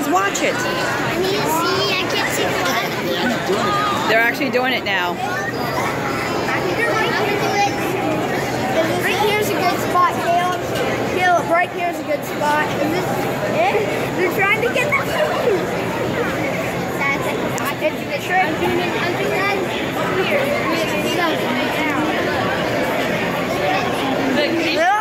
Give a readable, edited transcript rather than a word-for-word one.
Just watch it. I need to see. I can't see what. They're actually doing it now. Right here's a good spot, Caleb. Caleb, right here's a good spot. Is this it? They're trying to get the food. That's it. It's the trick. Here. Look,